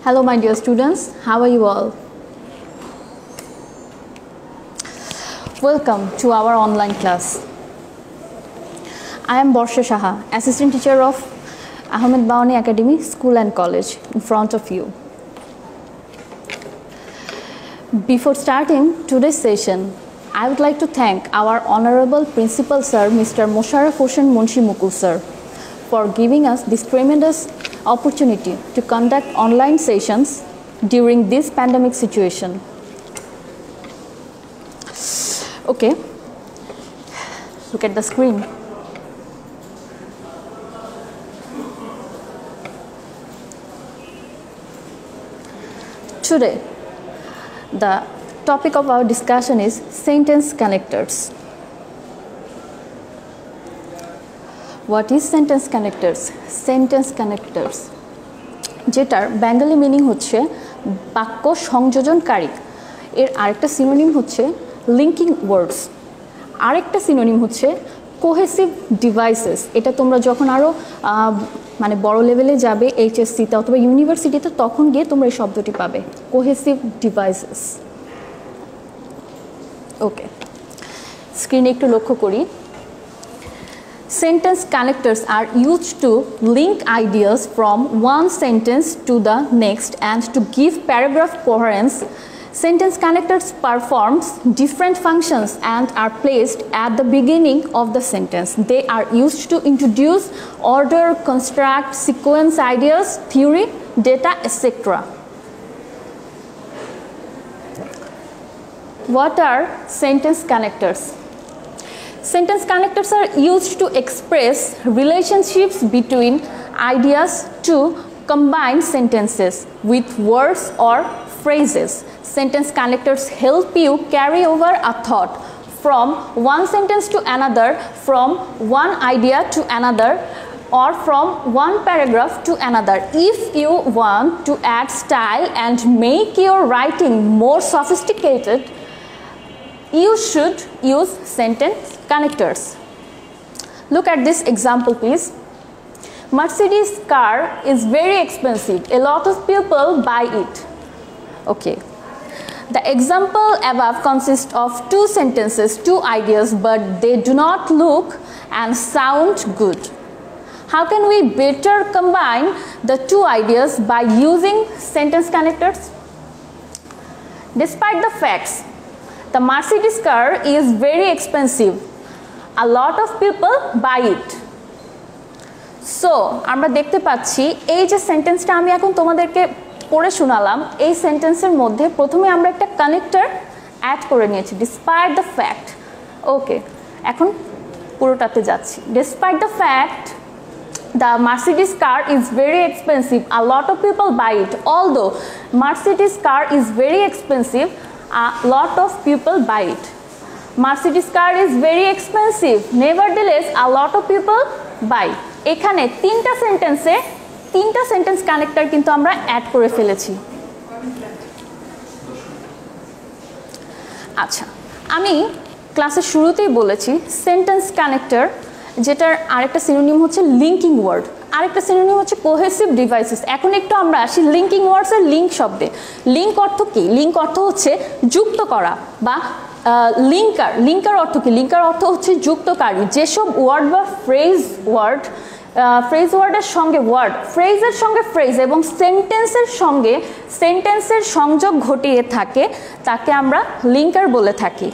Hello my dear students, how are you all? Welcome to our online class. I am Borsha Shaha, Assistant Teacher of Ahmed Bawani Academy School and College in front of you. Before starting today's session, I would like to thank our Honorable Principal Sir, Mr. Mosharraf Hossain Munshi Mukul Sir, for giving us this tremendous opportunity to conduct online sessions during this pandemic situation. Okay, look at the screen. Today, the topic of our discussion is sentence connectors. What is sentence connectors? Sentence connectors যেটার Bengali meaning হচ্ছে বাক্য সংযোজনকারী, এর আরেকটা synonym হচ্ছে linking ওয়ার্ডস, আরেকটা synonym হচ্ছে cohesive devices. এটা তোমরা যখন আরও মানে বড় লেভেলে যাবে এইচএসসিতে অথবা ইউনিভার্সিটিতে তখন গিয়ে তোমরা এই শব্দটি পাবে, কোহেসিভ ডিভাইসেস। ওকে, স্ক্রিনে একটু লক্ষ্য করি। Sentence connectors are used to link ideas from one sentence to the next and to give paragraph coherence. Sentence connectors performs different functions and are placed at the beginning of the sentence. They are used to introduce order, construct, sequence ideas, theory, data, etc. What are sentence connectors? Sentence connectors are used to express relationships between ideas to combine sentences with words or phrases. Sentence connectors help you carry over a thought from one sentence to another, from one idea to another, or from one paragraph to another. If you want to add style and make your writing more sophisticated, you should use sentence connectors. Look at this example, please. Mercedes car is very expensive. A lot of people buy it. Okay. The example above consists of two sentences, two ideas, but they do not look and sound good. How can we better combine the two ideas by using sentence connectors? Despite the facts, the Mercedes car is very expensive. A lot of people buy it. So, আমরা দেখতে পাচ্ছি এই যে সেন্টেন্সটা আমি এখন তোমাদেরকে পড়ে শোনালাম, এই সেন্টেন্সের মধ্যে প্রথমে আমরা একটা কানেক্টর অ্যাড করে নিয়েছি, ডিসপাইট দ্য ফ্যাক্ট। ওকে, এখন পুরোটাতে যাচ্ছি। Despite the fact the Mercedes car is very expensive, a lot of people buy it. Although Mercedes car is very expensive, a lot of people buy it. Mercedes car is very expensive, nevertheless a lot of people buy. এখানে তিনটা sentence connector কিন্তু আমরা add করে ফেলেছি। আচ্ছা, আমি ক্লাসের শুরুতেই বলেছি সেন্টেন্স কানেক্টর যেটার আরেকটা সিনোনিম হচ্ছে লিঙ্কিং ওয়ার্ড, আরেকটা সিনোনিম হচ্ছে কোহেসিভ ডিভাইসেস। এখন একটু আমরা আসি লিঙ্কিং ওয়ার্ডসের লিঙ্ক শব্দে। লিঙ্ক অর্থ কি? লিঙ্ক অর্থ হচ্ছে যুক্ত করা বা লিঙ্কার। লিঙ্কার অর্থ কি? লিঙ্কার অর্থ হচ্ছে যুক্তকারী। যেসব ওয়ার্ড বা ফ্রেজ ওয়ার্ডের সঙ্গে ওয়ার্ড, ফ্রেজের সঙ্গে ফ্রেজ এবং সেন্টেন্সের সঙ্গে সেন্টেন্সের সংযোগ ঘটিয়ে থাকে তাকে আমরা লিঙ্কার বলে থাকি।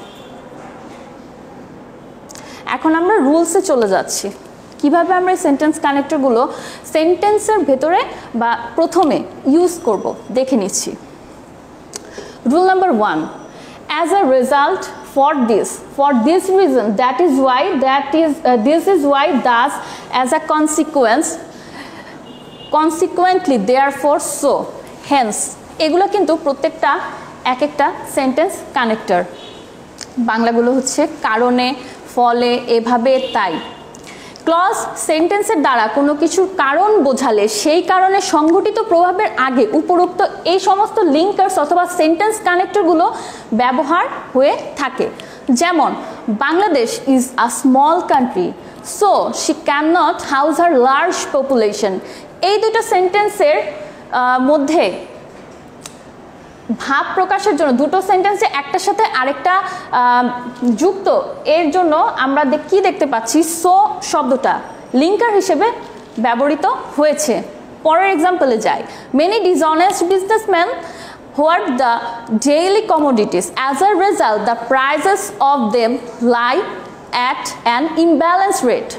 এখন আমরা রুলসে চলে যাচ্ছি, কিভাবে আমরা এই সেন্টেন্স কানেক্টরগুলো সেন্টেন্সের ভেতরে বা প্রথমে ইউজ করব দেখে নিচ্ছি। Rule number 1, as a result, for this reason, that is why, this is why, thus, as a consequence, consequently, therefore, so, hence, এগুলো কিন্তু প্রত্যেকটা এক একটা সেন্টেন্স কানেক্টর। বাংলাগুলো হচ্ছে কারণে, ফলে, এভাবে, তাই। ক্লজ সেন্টেন্সের দ্বারা কোনো কিছুর কারণ বোঝালে সেই কারণে সংঘটিত প্রভাবের আগে উপরোক্ত এই সমস্ত লিঙ্কার্স অথবা সেন্টেন্স কানেক্টরগুলো ব্যবহার হয়ে থাকে। যেমন Bangladesh is a small country, so she can not house her large population. এই দুটো সেন্টেন্সের মধ্যে ভাব প্রকাশের জন্য দুটো সেন্টেন্সে একটার সাথে আরেকটা যুক্ত, এর জন্য আমরা কি দেখতে পাচ্ছি, সো শব্দটা লিঙ্কার হিসেবে ব্যবহৃত হয়েছে। পরের এক্সাম্পলে যাই। Many dishonest businessman hoard the daily commodities. As a result, the prices of them lie at an imbalanced rate.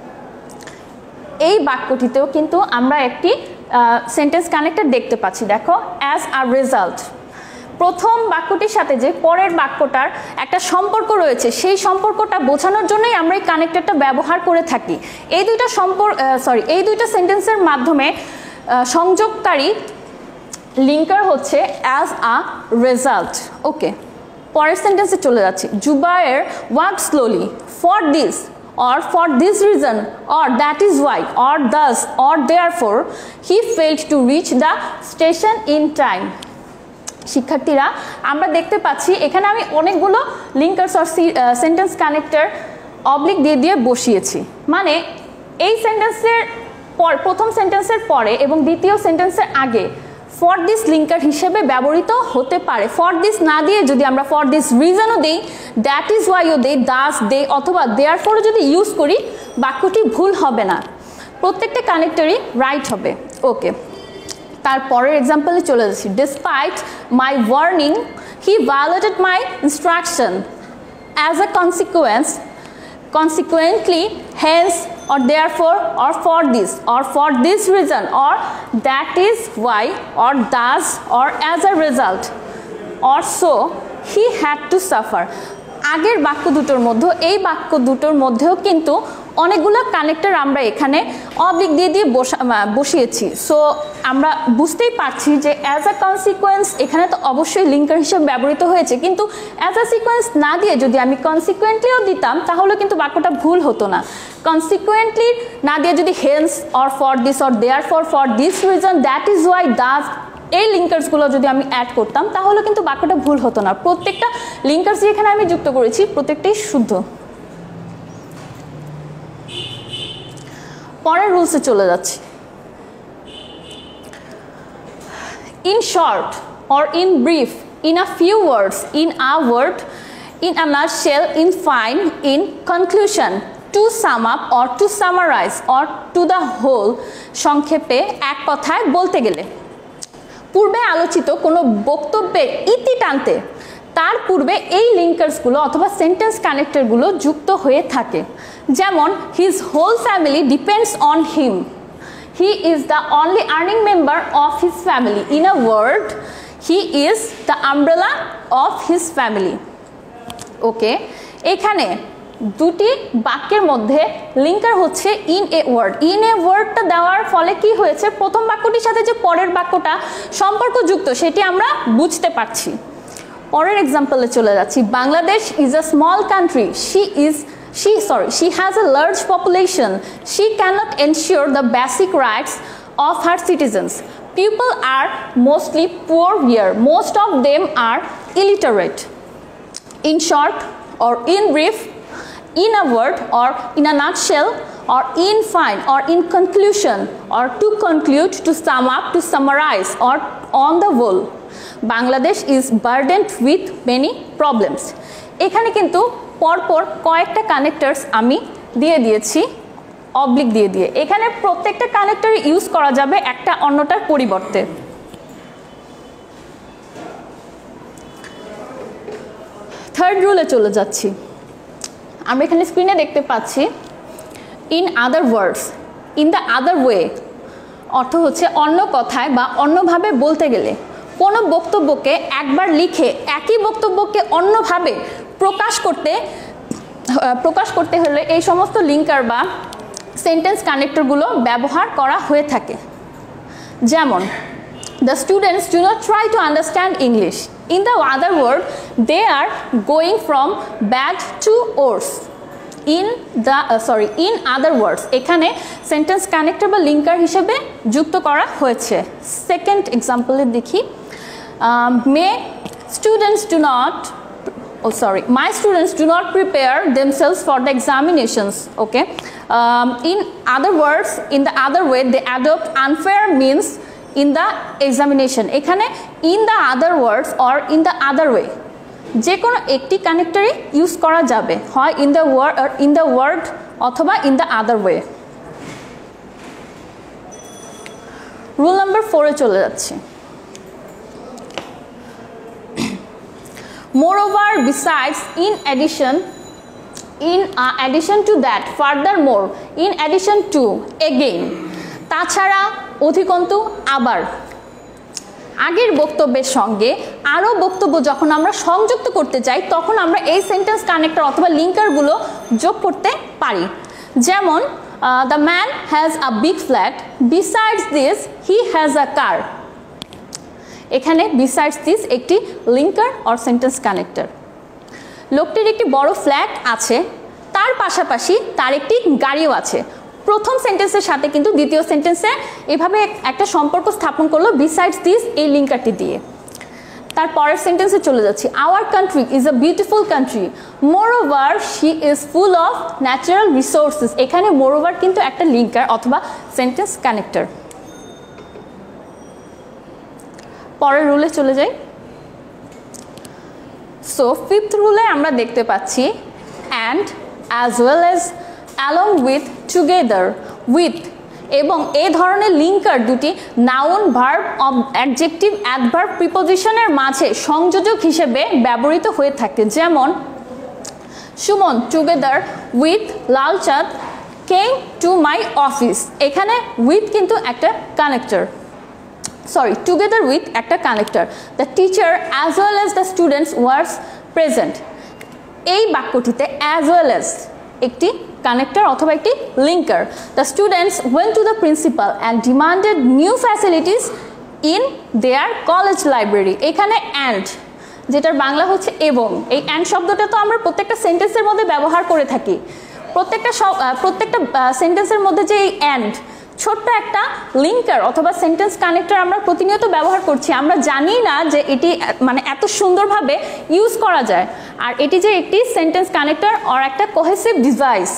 এই বাক্যটিতেও কিন্তু আমরা একটি সেন্টেন্স কানেক্টর দেখতে পাচ্ছি। দেখো, অ্যাজ আ রেজাল্ট, প্রথম বাক্যটির সাথে যে পরের বাক্যটার একটা সম্পর্ক রয়েছে, সেই সম্পর্কটা বোঝানোর জন্যই আমরা এই কানেক্টরটা ব্যবহার করে থাকি। এই দুইটা সেন্টেন্সের মাধ্যমে সংযোগকারী লিঙ্কার হচ্ছে অ্যাজ আ রেজাল্ট। ওকে, পরের সেন্টেন্সে চলে যাচ্ছি। Zubair walk slowly for this or for this reason or that is why or thus or therefore he failed to reach the station in time. শিক্ষার্থীরা, আমরা দেখতে পাচ্ছি এখানে আমি অনেকগুলো linkers or sentence connector oblique দিয়ে দিয়ে বসিয়েছি। মানে এই সেন্টেন্সের প্রথম সেন্টেন্সের পরে এবং দ্বিতীয় সেন্টেন্সের আগে ফর দিস লিঙ্কার হিসেবে ব্যবহৃত হতে পারে। ফর দিস না দিয়ে যদি আমরা ফর দিস রিজনও দিই, দ্যাট ইজ ওয়াইও দেই, দাস দে অথবা দেয়ার ফরও যদি ইউজ করি, বাক্যটি ভুল হবে না, প্রত্যেকটা কানেক্টরই রাইট হবে। ওকে, তারপরের এক্সাম্পলে চলে যাচ্ছি। Despite my warning he violated my instruction as a consequently hence or therefore or for this reason or that is why or thus or as a result or so he had to suffer. আগের বাক্য দুটোর মধ্যে এই বাক্য দুটোর মধ্যেও কিন্তু অনেকগুলো কানেক্টর আমরা এখানে অবলিক দিয়ে দিয়ে বসিয়েছি। সো আমরা বুঝতেই পারছি যে অ্যাজ আ কনসিকোয়েন্স এখানে তো অবশ্যই লিঙ্কার হিসেবে ব্যবহৃত হয়েছে, কিন্তু অ্যাজ আ সিকোয়েন্স না দিয়ে যদি আমি কনসিকুয়েন্টলিও দিতাম তাহলে কিন্তু বাক্যটা ভুল হতো না। কনসিকুয়েন্টলি না দিয়ে যদি hence or for this or therefore this reason that is why thus, এই লিঙ্কার্সগুলো যদি আমি অ্যাড করতাম তাহলে কিন্তু বাক্যটা ভুল হতো না। প্রত্যেকটা লিঙ্কার্স যেখানে আমি যুক্ত করেছি প্রত্যেকটাই শুদ্ধ। পরের রুলসে চলে যাচ্ছি। In short or in brief, in a few words, in a word, in a nutshell, in fine, in conclusion, to sum up or to summarize or to the whole, সংক্ষেপে এক কথায় বলতে গেলে। পূর্বে আলোচিত কোনো বক্তব্যের ইতি টানতে তার পূর্বে এই লিঙ্কার্সগুলো অথবা সেন্টেন্স কানেক্টরগুলো যুক্ত হয়ে থাকে। যেমন, his whole family depends on him, he is the only earning member of his family, in a word he is the umbrella of his family. Okay, এখানে দুটি বাক্যের মধ্যে লিঙ্কার হচ্ছে in a word. In a ওয়ার্ডটা দেওয়ার ফলে কি হয়েছে, প্রথম বাক্যটির সাথে যে পরের বাক্যটা সম্পর্কযুক্ত সেটি আমরা বুঝতে পারছি। পরের এক্সাম্পলে চলে যাচ্ছি। Bangladesh is a small country, she has a large population, she cannot ensure the basic rights of her citizens, people are mostly poor here, most of them are illiterate. In short or in brief, in a word or in a nutshell or in fine or in conclusion or to conclude, to sum up, to summarize or on the whole, Bangladesh is burdened with many problems. এখানে কিন্তু পরপর কয়েকটা connectors আমি দিয়ে দিয়েছি oblique দিয়ে দিয়ে। এখানে প্রত্যেকটা কানেক্টর ইউজ করা যাবে একটা অন্যটার পরিবর্তে। থার্ড রুলে চলে যাচ্ছি। আমরা এখানে স্ক্রিনে দেখতে পাচ্ছি in other words, in the other way অর্থ হচ্ছে অন্য কথায় বা অন্যভাবে বলতে গেলে। কোনো বক্তব্যকে একবার লিখে একই বক্তব্যকে অন্যভাবে প্রকাশ করতে হলে এই সমস্ত লিঙ্কার বা সেন্টেন্স কানেক্টরগুলো ব্যবহার করা হয়ে থাকে। যেমন, the students do not try to understand English, in the other word they are going from bad to worse. in other words, এখানে সেন্টেন্স কানেক্টর বা লিঙ্কার হিসেবে যুক্ত করা হয়েছে। সেকেন্ড এক্সাম্পলে দেখি। my students do not prepare themselves for the examinations. Okay, in other words, in the other way they adopt unfair means in the examination, এখানে in the other words or in the other way যে কোনো একটি কানেক্টরই use করা যাবে, হয় in the word অথবা in the other way. Rule number 4-এ চলে যাচ্ছি। Moreover, besides, in addition to that, furthermore, in addition to, again, তাছাড়া, অধিকন্তু, আবার। আগের বক্তব্যের সঙ্গে আরও বক্তব্য যখন আমরা সংযুক্ত করতে চাই তখন আমরা এই সেন্টেন্স কানেক্টর অথবা লিঙ্কারগুলো যোগ করতে পারি। যেমন the man has a big flat, besides this he has a car. এখানে বিসাইডস দিস একটি লিঙ্কার অর সেন্টেন্স কানেক্টর। লোকটির একটি বড় ফ্ল্যাট আছে, তার পাশাপাশি তার একটি গাড়িও আছে। প্রথম সেন্টেন্সের সাথে কিন্তু দ্বিতীয় সেন্টেন্সে এভাবে একটা সম্পর্ক স্থাপন করলো বিসাইডস দিস এই লিঙ্কারটি দিয়ে। তার পরের সেন্টেন্সে চলে যাচ্ছি। Our country is a beautiful country, moreover she is full of natural resources. এখানে মোরওভার কিন্তু একটা লিঙ্কার অথবা সেন্টেন্স কানেক্টর। পরের রুলে চলে যাই। সো ফিফথ রুলে আমরা দেখতে পাচ্ছি and, as well as, along with, together, with এবং এই ধরনের লিঙ্কার দুটি নাউন, ভার্ব, অ্যাডজেক্টিভ, অ্যাডভার্ব, প্রিপোজিশনের মাঝে সংযোজক হিসেবে ব্যবহৃত হয়ে থাকে। যেমন Suman together with Lalchand came to my office. এখানে উইথ কিন্তু একটা কানেক্টর, সরি টুগেদার উইথ একটা connector. The teacher as well as the students were present. এই বাক্যটিতে অ্যাজ ওয়েল অ্যাজ একটি কানেক্টর অথবা একটি linker. The students went to the principal and demanded new facilities in their college library. এখানে and, যেটার বাংলা হচ্ছে এবং, এই অ্যান্ড শব্দটা তো আমরা প্রত্যেকটা সেন্টেন্সের মধ্যে ব্যবহার করে থাকি। প্রত্যেকটা সেন্টেন্সের মধ্যে যে এই অ্যান্ড, ছোট্ট একটা লিঙ্কার অথবা সেন্টেন্স কানেক্টর আমরা প্রতিনিয়ত ব্যবহার করছি, আমরা জানি না যে এটি মানে এত সুন্দরভাবে ইউজ করা যায়। আর এটি যে একটি সেন্টেন্স কানেক্টর অর একটা কোহেসিভ ডিভাইস।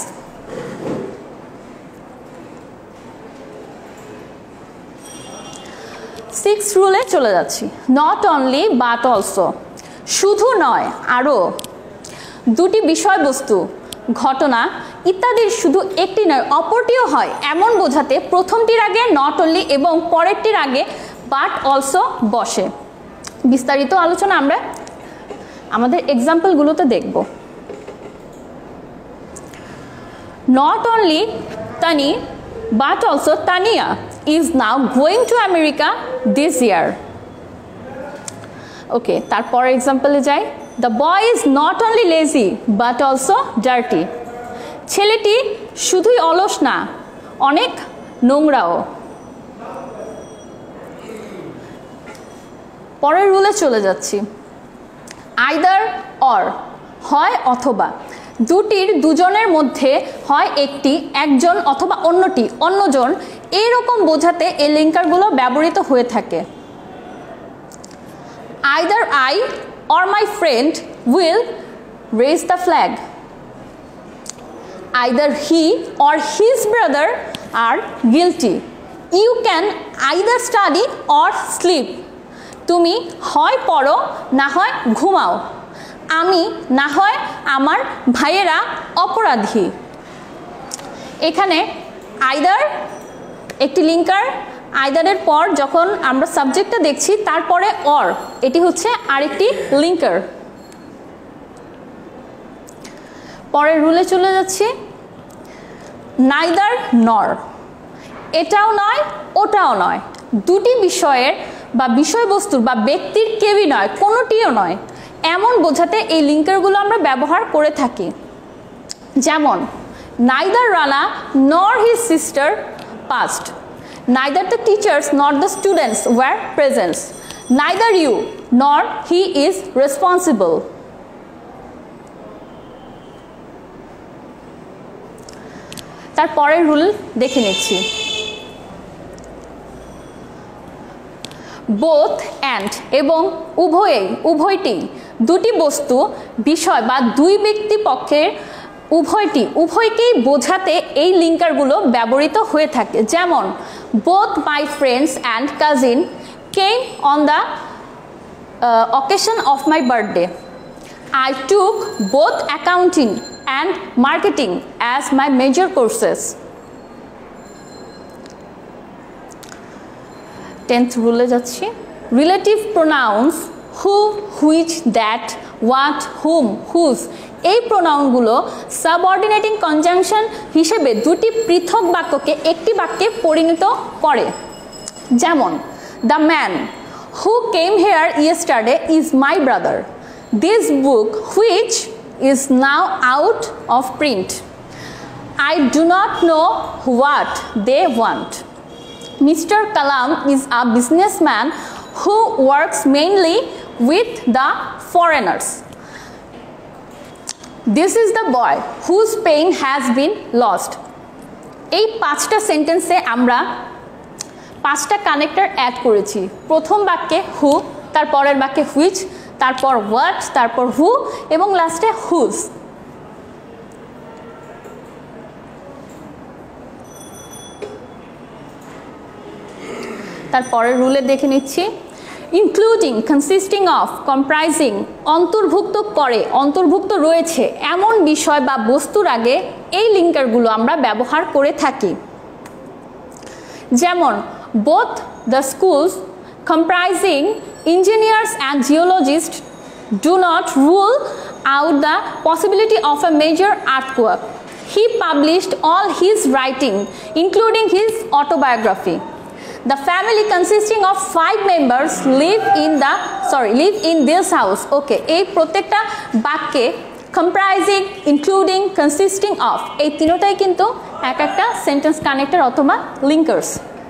সিক্স রুলে চলে যাচ্ছি। নট অনলি বাট অলসো, শুধু নয় আরও, দুটি বিষয়বস্তু, ঘটনা ইত্যাদির শুধু একটি নয় অপরটিও হয় এমন বোঝাতে প্রথমটির আগে নট অনলি এবং পরেরটির আগে বাট অলসো বসে। বিস্তারিত আলোচনা আমরা আমাদের এক্সাম্পলগুলোতে দেখব। Not only Tani but also Tania is now going to America this year. Okay, তারপর এক্সাম্পলে যাই। The boy is not only lazy but also dirty. ছেলেটি শুধুই অলস না, অনেক নোংরাও। পরের রুলে চলে যাচ্ছি। আইদার অর, হয় অথবা, দুজনের মধ্যে হয় একজন অথবা অন্যজন, এরকম বোঝাতে এই লিঙ্কারগুলো ব্যবহৃত হয়ে থাকে। Either I or my friend will raise the flag. Either he or his brother are guilty. You can either study or sleep. তুমি হয় পড়ো না হয় ঘুমাও, আমি না হয় আমার ভাইয়েরা অপরাধী। এখানে আইদার একটি লিঙ্কার, আইদারের পর যখন আমরা সাবজেক্টটা দেখছি তারপরে অর, এটি হচ্ছে আরেকটি লিঙ্কার। পরের রুলে চলে যাচ্ছি। নাইদার নর, এটাও নয় ওটাও নয়, দুটি বিষয়ের বা বিষয়বস্তুর বা ব্যক্তির কেউই নয়, কোনোটিও নয় এমন বোঝাতে এই লিঙ্কারগুলো আমরা ব্যবহার করে থাকি। যেমন neither Rana nor his sister passed. Neither the teachers nor the students were present. Neither you nor he is responsible. তারপরের রুল দেখে নিচ্ছি। বোথ অ্যান্ড এবং উভয়টি, দুটি বস্তু, বিষয় বা দুই ব্যক্তি পক্ষের উভয়কেই বোঝাতে এই লিঙ্কারগুলো ব্যবহৃত হয়ে থাকে। যেমন both my friends and cousin came on the occasion of my birthday. I took both accounting and marketing as my major courses. 10th rule যাচ্ছি relative pronouns who, which, that, what, whom, whose এই প্রোনাউনগুলো subordinating conjunction হিসেবে দুটি পৃথক বাক্যকে একটি বাক্যে পরিণত করে। যেমন the man who came here yesterday is my brother, this book which is now out of print, I do not know what they want, mister Kalam is a businessman who works mainly with the foreigners. This is the boy whose pen has been lost. এই পাঁচটা সেন্টেন্সে আমরা পাঁচটা connector add করেছি। প্রথম বাক্যে হু, তার পরের বাক্যে হুইচ, তারপর হোয়াট, তারপর হু এবং লাস্টে হুজ। তারপরের রুলে দেখে নিচ্ছি ইনক্লুডিং, কনসিস্টিং অফ, কম্প্রাইজিং অন্তর্ভুক্ত করে, অন্তর্ভুক্ত রয়েছে এমন বিষয় বা বস্তুর আগে এই লিঙ্কারগুলো আমরা ব্যবহার করে থাকি। যেমন both the schools comprising engineers and geologist do not rule out the possibility of a major earthquake. He published all his writing including his autobiography. The family consisting of 5 members live in this house. Okay, এই প্রত্যেকটা বাক্যে comprising, including, consisting of এই তিনটাই কিন্তু এক একটা sentence connector অথবা linkers.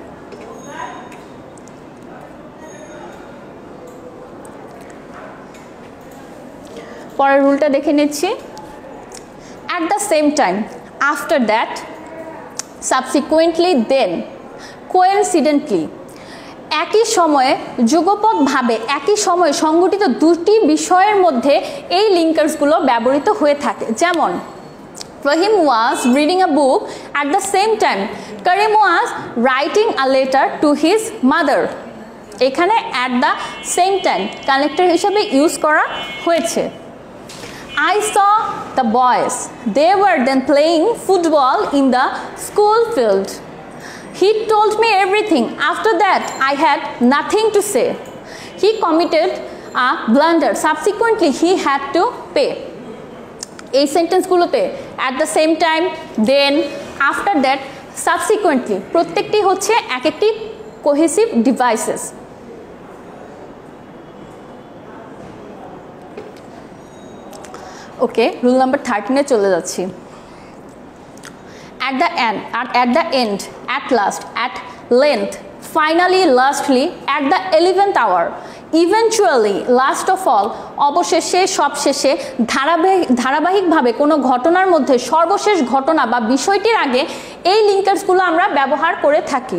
পরের রুলটা দেখে নিচ্ছি at the same time, after that, subsequently, then, coincidentally একই সময়ে যুগপৎভাবে একই সময়ে সংঘটিত দুটি বিষয়ের মধ্যে এই লিঙ্কার্সগুলো ব্যবহৃত হয়ে থাকে। যেমন Rahim was reading a book at the same time Karim was writing a letter to his mother. এখানে at the same time connector হিসেবে ইউজ করা হয়েছে। I saw the boys. They were then playing football in the school field. He told me everything. After that, I had nothing to say. He committed a blunder. Subsequently, he had to pay. এই সেন্টেন্সগুলোতে at the same time, then, after that, subsequently প্রত্যেকটি হচ্ছে এক একটি cohesive devices. Okay, rule number 13-এ চলে যাচ্ছি। At the end, at last, at length, finally, lastly, at the 11th hour, eventually, last of all, অবশেষে, সবশেষে, ধারাবাহিকভাবে কোনো ঘটনার মধ্যে সর্বশেষ ঘটনা বা বিষয়টির আগে এই লিঙ্কার্সগুলো আমরা ব্যবহার করে থাকি।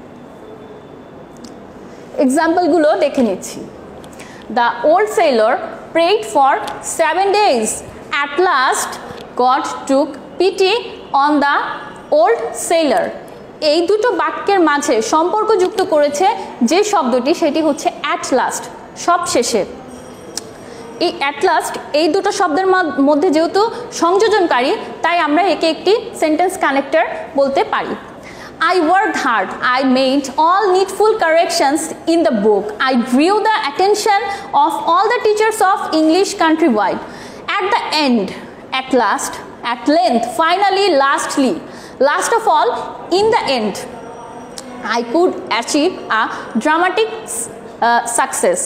এক্সাম্পলগুলো দেখে নিচ্ছি। The old sailor prayed for 7 days. At last, God took pity on the old sailor. এই দুটো বাক্যের মাঝে সম্পর্ক যুক্ত করেছে যে শব্দটি সেটি হচ্ছে at last, সবশেষে। এই at last এই দুটো শব্দের মধ্যে যেহেতু সংযোজনকারী তাই আমরা একে একটি সেন্টেন্স কানেক্টর বলতে পারি। I worked hard. I made all needful corrections in the book. I drew the attention of all the teachers of English countrywide. At the end, at last, at length, finally, lastly, last of all, in the end, I could achieve a dramatic success.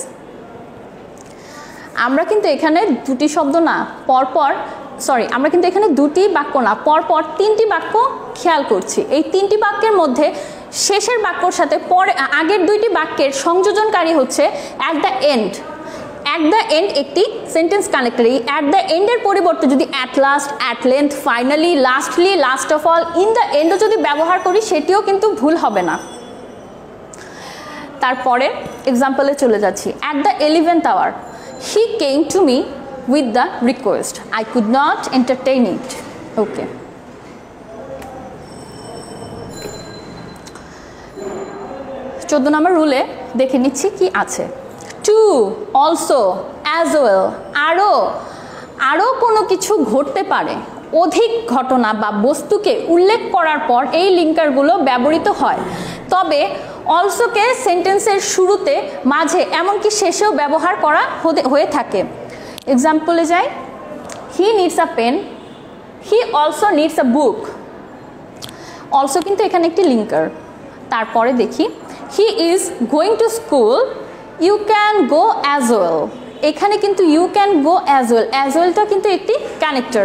আমরা কিন্তু এখানে দুটি শব্দ না পরপর আমরা কিন্তু এখানে দুটি বাক্য না পরপর তিনটি বাক্য খেয়াল করছি। এই তিনটি বাক্যের মধ্যে শেষের বাক্যর সাথে আগের দুইটি বাক্যের সংযোজনকারী হচ্ছে at the end. At the end একটি সেন্টেন্স কানেক্টর। এই অ্যাট দ্য এন্ডের পরিবর্তে যদি at last, at length, finally, lastly, last of all, in the এন্ডও যদি ব্যবহার করি সেটিও কিন্তু ভুল হবে না। তারপরে এক্সাম্পলে চলে যাচ্ছি। At the 11th hour he came to me with the request. I could not entertain it. Okay. 14 নম্বর রুলে দেখে নিচ্ছি কি আছে। টু, অলসো, অ্যাজ ওয়েল, আরও কোনো কিছু ঘটতে পারে, অধিক ঘটনা বা বস্তুকে উল্লেখ করার পর এই লিঙ্কারগুলো ব্যবহৃত হয়। তবে অলসোকে সেন্টেন্সের শুরুতে, মাঝে, এমনকি শেষেও ব্যবহার করা হয়ে থাকে। এক্সাম্পলে যাই, he needs a pen, he also needs a book. Also কিন্তু এখানে একটি লিঙ্কার। তারপরে দেখি, he is going to school, you can go as well. এখানে কিন্তু ইউ ক্যান গো অ্যাজ ওয়েলটা কিন্তু একটি কানেক্টর।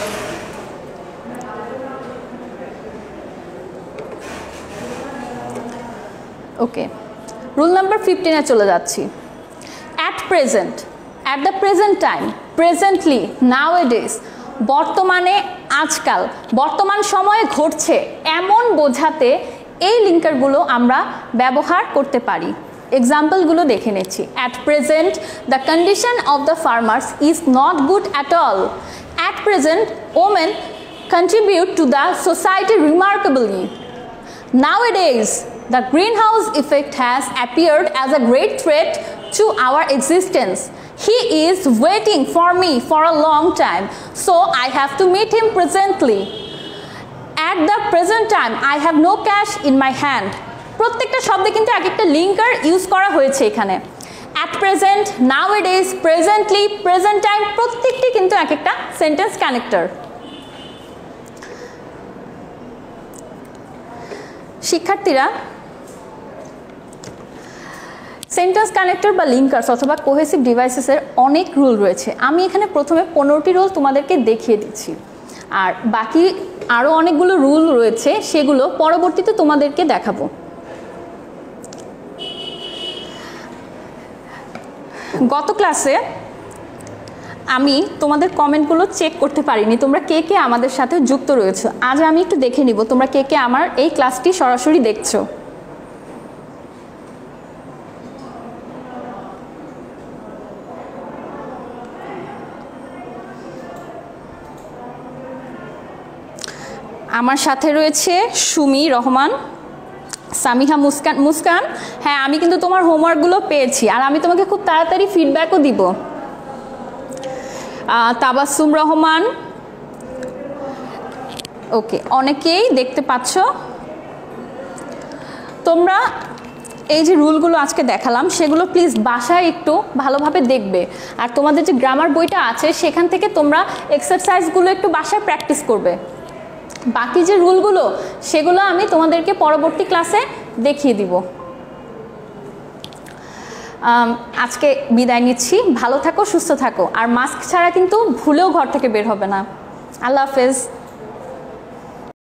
ওকে, রুল নাম্বার 15-এ চলে যাচ্ছি। At present, at the present time, presently, nowadays, বর্তমানে, আজকাল, বর্তমান সময়ে ঘটছে এমন বোঝাতে এই লিঙ্কারগুলো আমরা ব্যবহার করতে পারি। এক্সাম্পলগুলো দেখে নিচ্ছি। At present the condition of the farmers is not good at all. At present women contribute to the society remarkably. Nowadays, the greenhouse effect has appeared as a great threat to our existence. He is waiting for me for a long time, so I have to meet him presently. At the present time, I have no cash in my hand. প্রত্যেকটা শব্দে কিন্তু এক একটা linker use করা হয়েছে এখানে। At present, nowadays, presently, present time, প্রত্যেকটি কিন্তু এক একটা সেন্টেন্স কানেক্টর। শিক্ষার্থীরা, সেন্টেন্স কানেক্টর বা লিঙ্কার্স অথবা কোহেসিভ ডিভাইসেসের অনেক রুল রয়েছে। আমি এখানে প্রথমে 15টি রুল তোমাদেরকে দেখিয়ে দিচ্ছি, আর বাকি আরও অনেকগুলো রুল রয়েছে, সেগুলো পরবর্তীতে তোমাদেরকে দেখাবো। গত ক্লাসে আমি তোমাদের কমেন্টগুলো চেক করতে পারিনি, তোমরা কে কে আমাদের সাথে যুক্ত রয়েছে। আজ আমি একটু দেখে নিব তোমরা কে কে আমার এই ক্লাসটি সরাসরি দেখছো। আমার সাথে রয়েছে সুমি রহমান, সামিহা, মুস্কান। হ্যাঁ, আমি কিন্তু তোমার হোমওয়ার্কগুলো পেয়েছি, আর আমি তোমাকে খুব তাড়াতাড়ি ফিডব্যাকও দিব। তাবাসসুম রহমান, ওকে, অনেকেই দেখতে পাচ্ছ। তোমরা এই যে রুলগুলো আজকে দেখালাম সেগুলো প্লিজ বাসায় একটু ভালোভাবে দেখবে, আর তোমাদের যে গ্রামার বইটা আছে সেখান থেকে তোমরা এক্সারসাইজগুলো একটু বাসায় প্র্যাকটিস করবে। বাকি যে রুলগুলো সেগুলো আমি তোমাদেরকে পরবর্তী ক্লাসে দেখিয়ে দিব। আজকে বিদায় নিচ্ছি, ভালো থাকো, সুস্থ থাকো, আর মাস্ক ছাড়া কিন্তু ভুলেও ঘর থেকে বের হবে না। আল্লাহ হাফেজ।